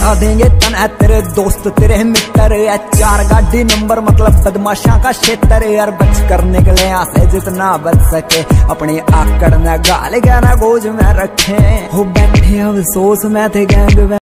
बता देंगे तन है तेरे दोस्त तेरे मित्र है, 4 गाड़ी नंबर मतलब बदमाशा का क्षेत्र यार। बच कर निकले यहाँ से जितना बच सके, अपनी आकड़ न गाल गया ना गोज में रखे, हो बैठे अफसोस में थे गैंग